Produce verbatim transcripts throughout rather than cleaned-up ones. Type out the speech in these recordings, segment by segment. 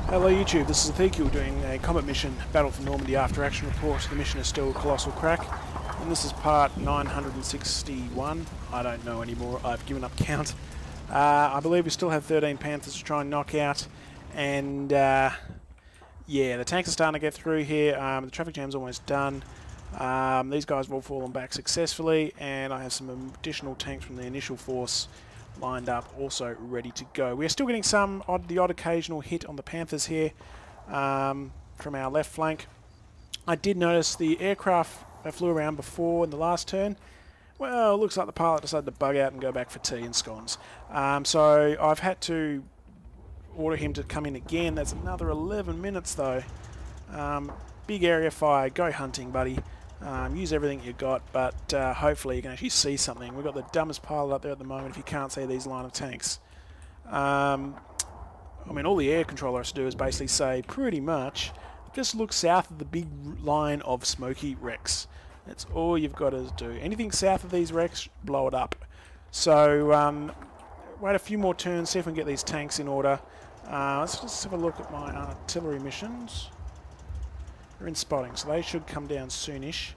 Hello YouTube, this is Ezekiel doing a combat mission, Battle for Normandy after action report. The mission is still Colossal crack, and this is part nine hundred sixty-one. I don't know anymore, I've given up count. Uh, I believe we still have thirteen Panthers to try and knock out, and uh, yeah, the tanks are starting to get through here. Um, the traffic jam's almost done. Um, these guys have all fallen back successfully, and I have some additional tanks from the initial force lined up, also ready to go. We are still getting some odd, the odd occasional hit on the Panthers here um, from our left flank. I did notice the aircraft that flew around before in the last turn. Well, it looks like the pilot decided to bug out and go back for tea and scones. Um, so I've had to order him to come in again. That's another eleven minutes though. Um, big area fire, go hunting, buddy. Um, use everything you got, but uh, hopefully you can actually see something. We've got the dumbest pilot up there at the moment if you can't see these line of tanks. Um, I mean, all the air controller has to do is basically say, pretty much, just look south of the big line of smoky wrecks. That's all you've got to do. Anything south of these wrecks, blow it up. So, um, wait a few more turns, see if we can get these tanks in order. Uh, let's just have a look at my artillery missions. They're in spotting, so they should come down soonish.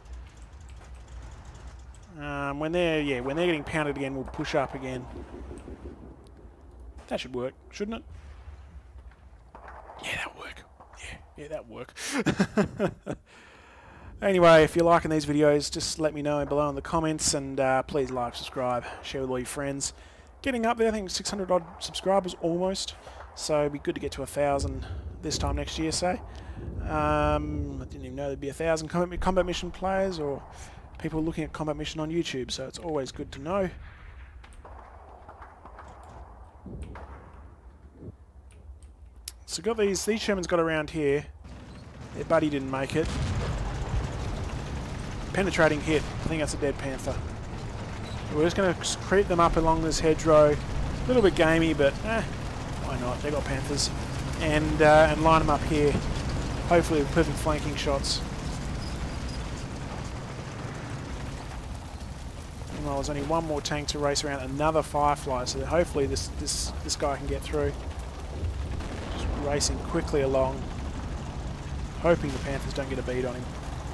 Um, when they're yeah, when they're getting pounded again, we'll push up again. That should work, shouldn't it? Yeah, that'll work. Yeah, yeah, that'll work. Anyway, if you're liking these videos, just let me know below in the comments, and uh, please like, subscribe, share with all your friends. Getting up there, I think six hundred odd subscribers almost. So it'd be good to get to a thousand this time next year, say. Um, I didn't even know there'd be a thousand combat, combat mission players or people looking at combat mission on YouTube, so it's always good to know. So got these, these Shermans got around here. Their buddy didn't make it. Penetrating hit, I think that's a dead Panther. We're just going to creep them up along this hedgerow. A little bit gamey, but eh, why not? They got Panthers. And, uh, and line them up here. Hopefully with perfect flanking shots. Meanwhile, there's only one more tank to race around another Firefly, so that hopefully this, this, this guy can get through. Just racing quickly along, hoping the Panthers don't get a bead on him.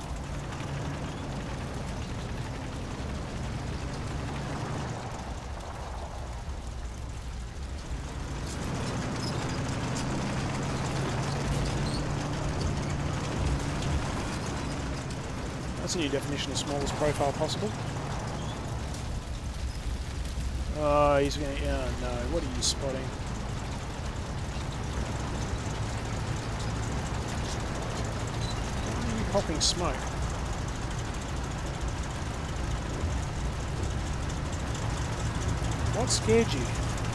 That's a new definition of smallest profile possible. Oh, he's going to... Oh no, what are you spotting? Why are you popping smoke? What scared you?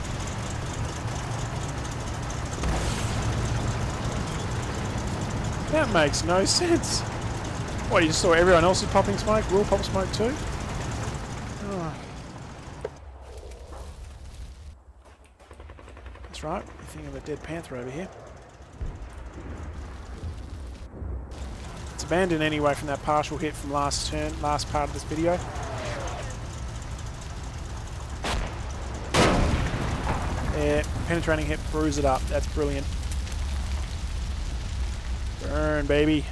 That makes no sense. What, you just saw everyone else is popping smoke? We'll pop smoke too? Oh. That's right, you think of a dead Panther over here. It's abandoned anyway from that partial hit from last turn, last part of this video. Yeah, penetrating hit, bruise it up. That's brilliant. Burn, baby.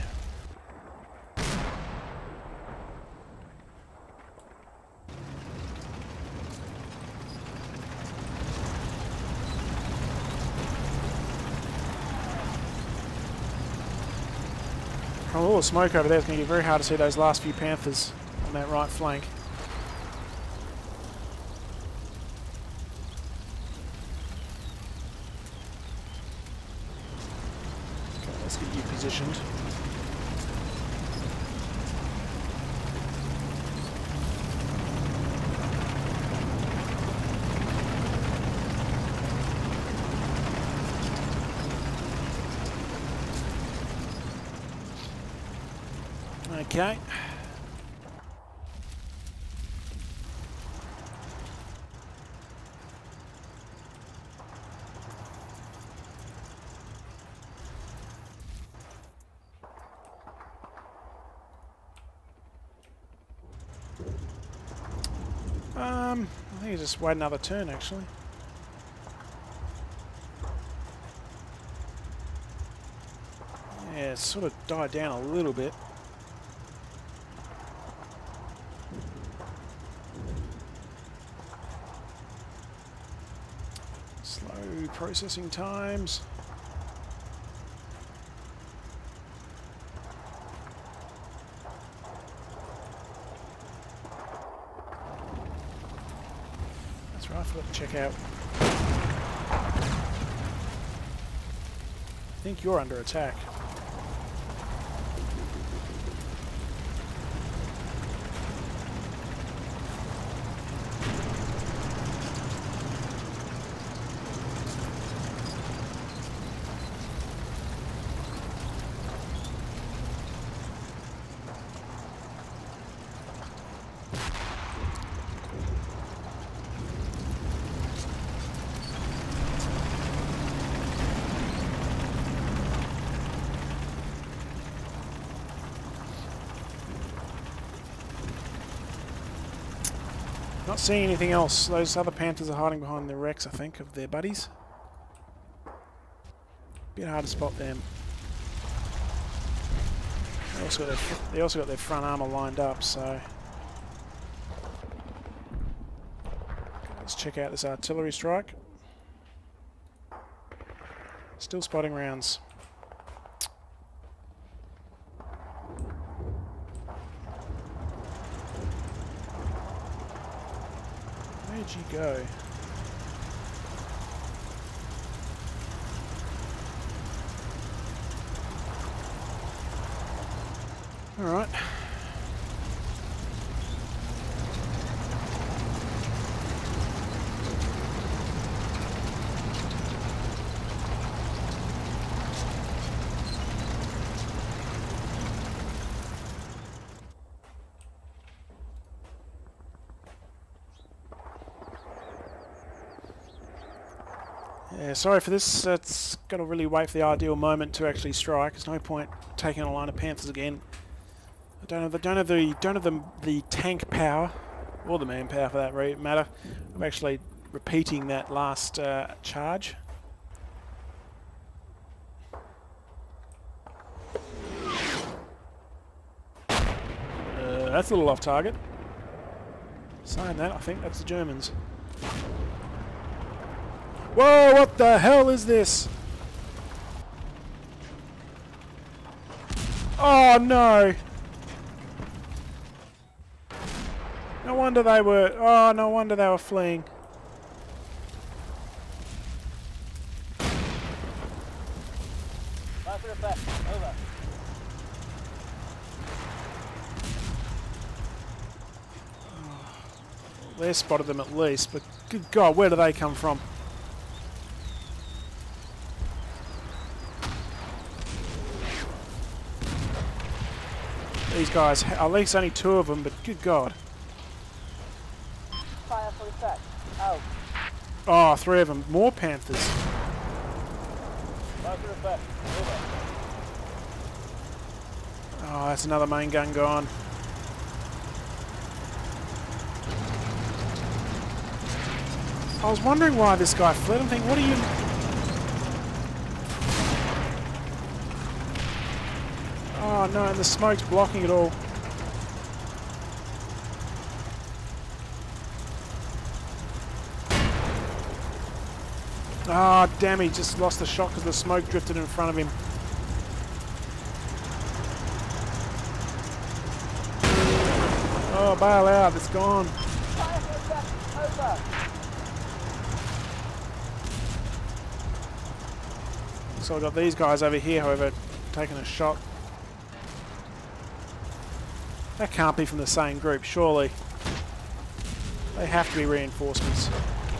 A little smoke over there. It's going to be very hard to see those last few Panthers on that right flank. Okay, let's get you positioned. Okay. Um, I think you just wait another turn actually. Yeah, it's sort of died down a little bit. Slow processing times. That's right, I forgot to check out. I think you're under attack. Not seeing anything else. Those other Panthers are hiding behind the wrecks, I think, of their buddies. Bit hard to spot them. They also got their, they also got their front armour lined up, so... Let's check out this artillery strike. Still spotting rounds. Where'd you go? All right. Yeah, sorry for this. It's got to really wait for the ideal moment to actually strike. There's no point taking on a line of Panthers again. I don't have the don't have the don't have the the tank power or the manpower for that matter. I'm actually repeating that last uh, charge. Uh, that's a little off target. Saying that, I think that's the Germans. Whoa, what the hell is this? Oh no! No wonder they were, oh no wonder they were fleeing. Over. They spotted them at least, but good God, where do they come from? These guys, at least only two of them, but good God. Fire for effect. Out. Oh, three of them. More Panthers. Fire for effect. Over. Oh, that's another main gun gone. I was wondering why this guy fled. I'm thinking, what are you... Oh no, and the smoke's blocking it all. Ah, oh, damn, he just lost the shot because the smoke drifted in front of him. Oh, bail out, it's gone. Fire for effect. Over. So I've got these guys over here, however, taking a shot. That can't be from the same group, surely. They have to be reinforcements.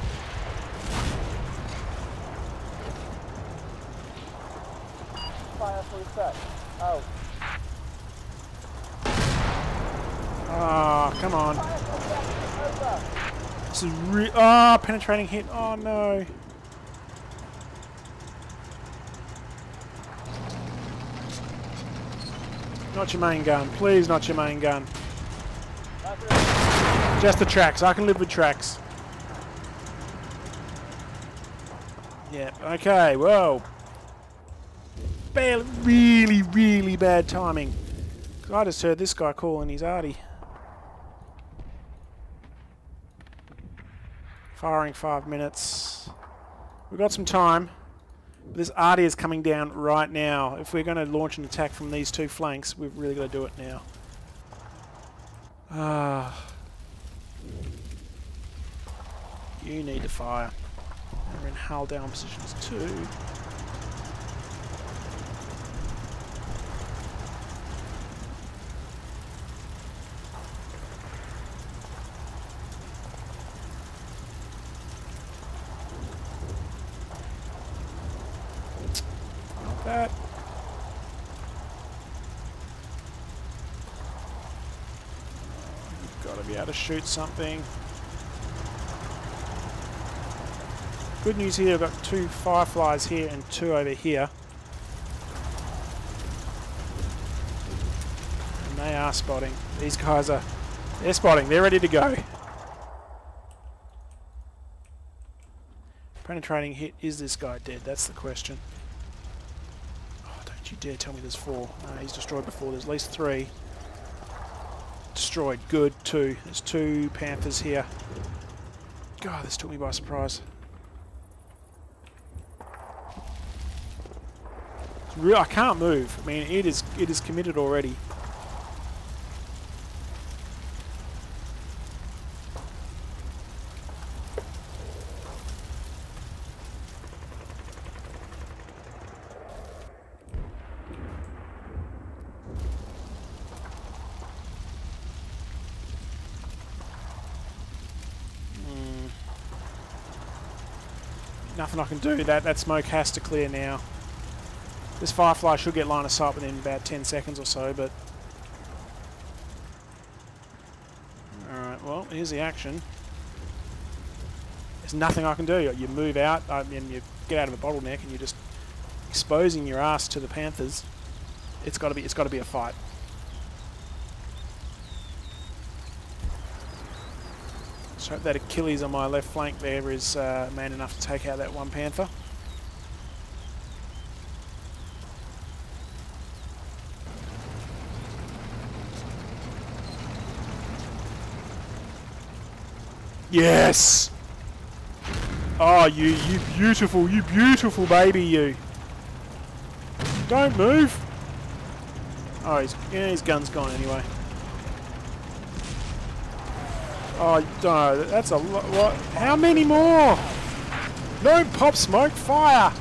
Fire for effect. Out. Ah, oh, come on. Fire for effect. Over. This is re- ah, oh, penetrating hit. Oh no. Not your main gun. Please, not your main gun. Just the tracks. I can live with tracks. Yeah, okay, whoa. barely, really, really bad timing. 'Cause I just heard this guy calling his arty. Firing five minutes. We've got some time. But this arty is coming down right now. If we're going to launch an attack from these two flanks, we've really got to do it now. Ah. You need to fire. And we're in hull down positions too. Not that. You've got to be able to shoot something. Good news here, I've got two Fireflies here and two over here. And they are spotting. These guys are, they're spotting, they're ready to go. Penetrating hit, is this guy dead? That's the question. Oh, don't you dare tell me there's four. No, he's destroyed before, there's at least three. Destroyed, good, two. There's two Panthers here. God, this took me by surprise. I can't move. I mean, it is it is committed already. Mm. Nothing I can do. That that smoke has to clear now. This Firefly should get line of sight within about ten seconds or so, but... Alright, well, here's the action. There's nothing I can do. You move out, I mean, you get out of a bottleneck and you're just exposing your ass to the Panthers. It's got to be, it's got to be a fight. Let's hope that Achilles on my left flank there is uh, man enough to take out that one Panther. Yes! Oh, you, you beautiful, you beautiful baby, you. Don't move. Oh, he's, yeah, his gun's gone anyway. Oh, no, that's a lot. What? How many more? Don't pop smoke, fire!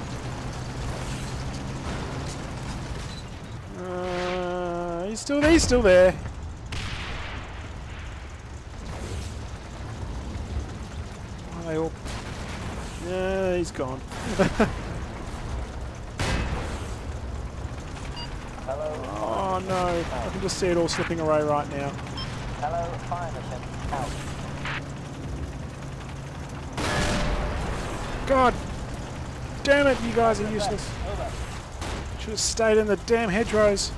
Uh, he's still, he's still there. They all... Yeah, he's gone. Hello. Oh no, I can just see it all slipping away right now. Hello, fire mission out. God damn it, you guys are useless. Over. Should have stayed in the damn hedgerows.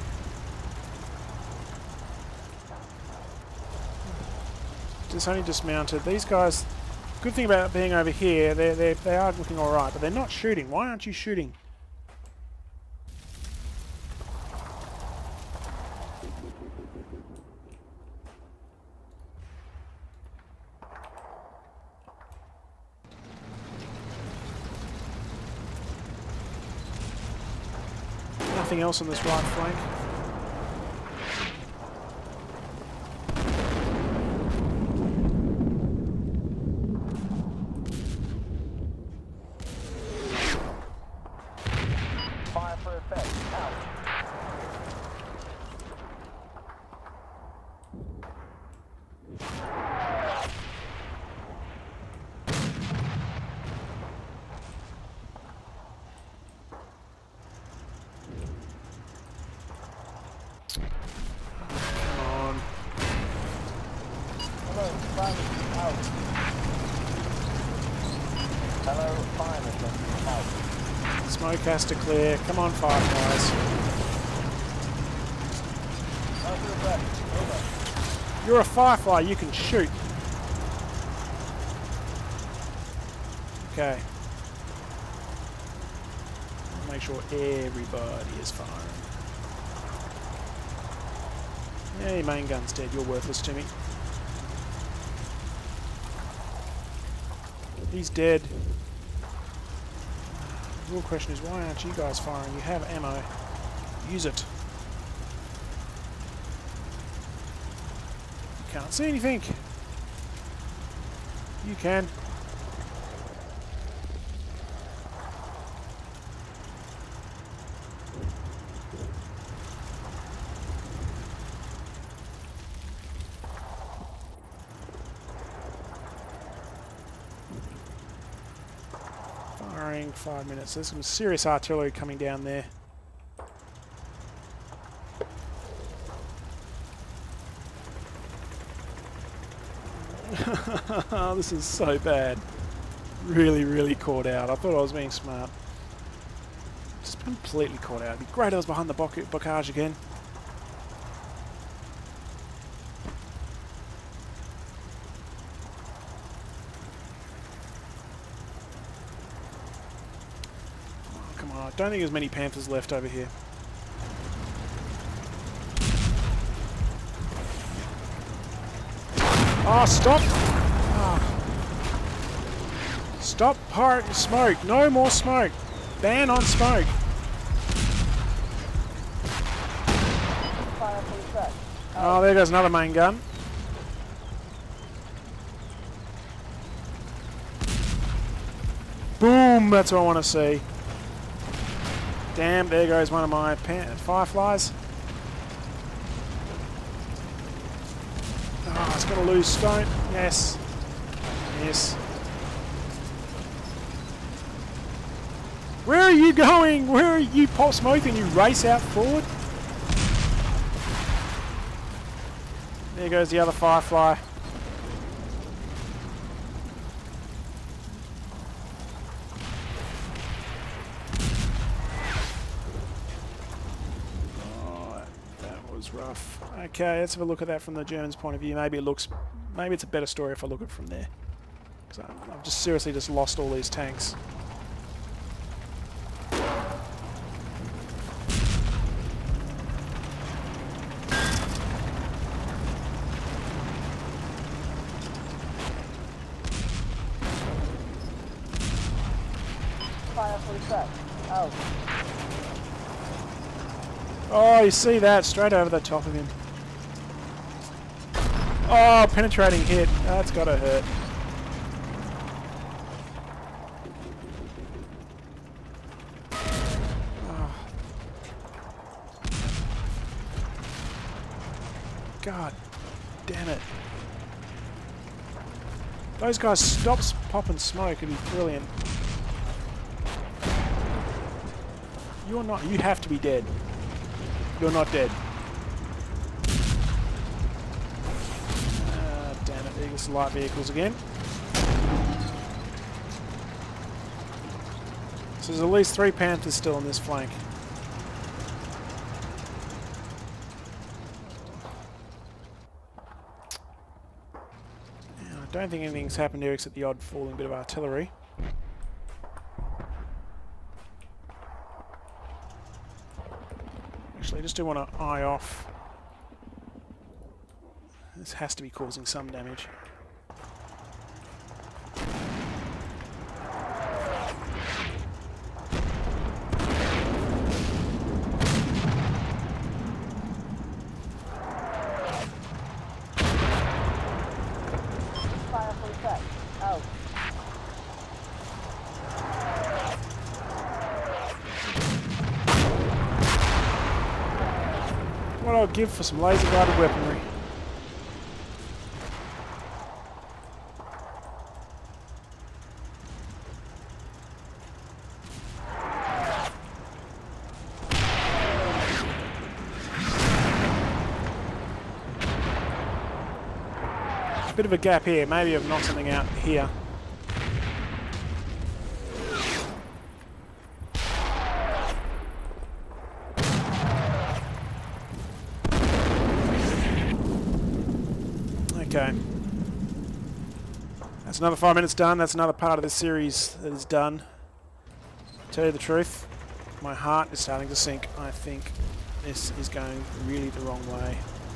Just only dismounted. These guys... Good thing about being over here, they're, they're, they are looking alright, but they're not shooting. Why aren't you shooting? Nothing else on this right flank. Hello, fire mission out. Smoke has to clear. Come on, Fireflies. Over. You're a Firefly, you can shoot. Okay. make sure everybody is firing. Yeah, your main gun's dead. You're worthless to me. He's dead. The real question is, why aren't you guys firing? You have ammo. Use it. You can't see anything. You can. Firing five minutes. There's some serious artillery coming down there. This is so bad. Really, really caught out. I thought I was being smart. Just completely caught out. It'd be great if I was behind the bocage again. Oh, come on. I don't think there's many Panthers left over here. Oh, stop! Oh. Stop part smoke. No more smoke. Ban on smoke. Oh, there goes another main gun. Boom! That's what I want to see. Damn, there goes one of my pan fireflies. Oh, it's going to lose stone. Yes. Yes. Where are you going? Where are you pop smoking? You race out forward. There goes the other firefly. Oh, that was rough. Okay, let's have a look at that from the Germans' point of view. Maybe it looks, maybe it's a better story if I look at it from there. So I've just seriously just lost all these tanks. Oh. Oh, you see that? Straight over the top of him. Oh, penetrating hit. That's gotta hurt. Oh. God damn it. Those guys stop popping smoke. It'd be brilliant. You're not. You have to be dead. You're not dead. Uh, damn it, there's light vehicles again. So there's at least three Panthers still on this flank. Now, I don't think anything's happened here except the odd falling bit of artillery. Actually, I just do want to eye off. This has to be causing some damage. Fire full set. Oh. What I'll give for some laser guided weaponry. A bit of a gap here. Maybe I've knocked something out here. Okay. That's another five minutes done. That's another part of the series that is done. Tell you the truth. My heart is starting to sink. I think this is going really the wrong way.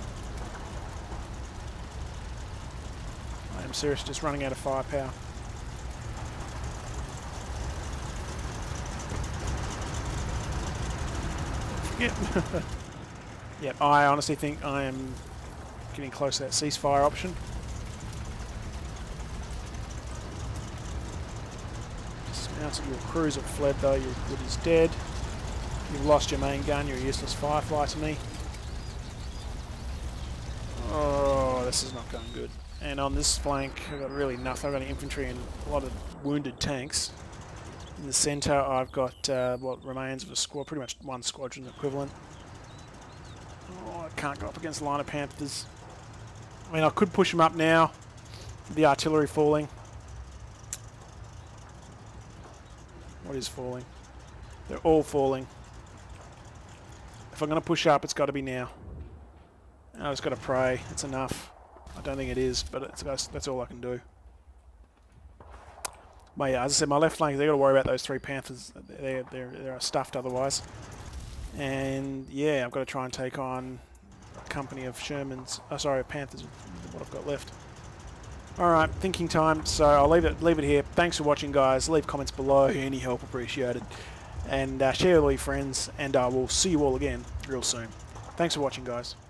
I am seriously just running out of firepower. Yep. Yep, I honestly think I am getting close to that ceasefire option. Dismounted, your crews have fled though, your good is dead. You've lost your main gun, you're a useless firefly to me. Oh, this is not going good. And on this flank, I've got really nothing. I've got infantry and a lot of wounded tanks. In the centre, I've got uh, what remains of a squad, pretty much one squadron equivalent. Oh, I can't go up against a line of Panthers. I mean, I could push them up now. The artillery falling. What is falling? They're all falling. If I'm going to push up, it's got to be now. I just got to pray. It's enough. I don't think it is, but it's, that's, that's all I can do. But yeah, as I said, my left flank, they've got to worry about those three Panthers. They're, they're, they're stuffed otherwise. And yeah, I've got to try and take on a company of Shermans. Oh, sorry, Panthers, what I've got left. Alright, thinking time, so I'll leave it, leave it here. Thanks for watching, guys. Leave comments below. Any help appreciated. And uh, share with all your friends, and I uh, will see you all again real soon. Thanks for watching, guys.